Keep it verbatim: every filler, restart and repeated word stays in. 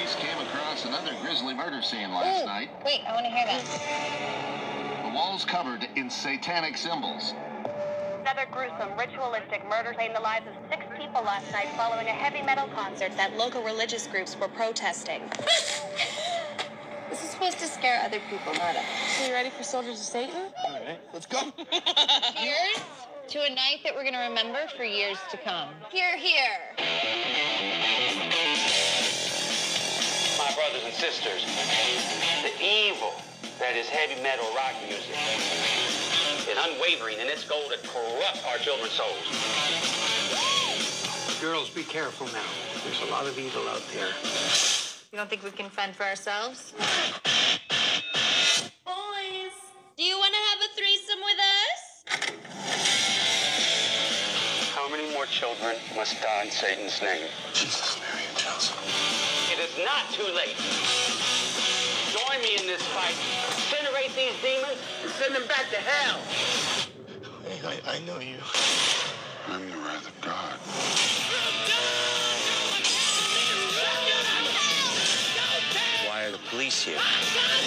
police came across another grisly murder scene last Ooh, night. Wait, I want to hear that. The walls covered in satanic symbols. Another gruesome, ritualistic murder claimed the lives of six people last night following a heavy metal concert that local religious groups were protesting. This is supposed to scare other people, not us. So you ready for Soldiers of Satan? All right, let's go. Here's to a night that we're going to remember for years to come. Here, here. My brothers and sisters, the evil that is heavy metal rock music is unwavering in its goal to corrupt our children's souls. Girls, be careful now. There's a lot of evil out there. You don't think we can fend for ourselves? Boys, do you want to have a threesome with us? How many more children must die in Satan's name? Jesus, Mary, and Joseph. It is not too late. Join me in this fight. Incinerate these demons and send them back to hell. Hey, I, I know you. I'm the wrath of God. Why are the police here?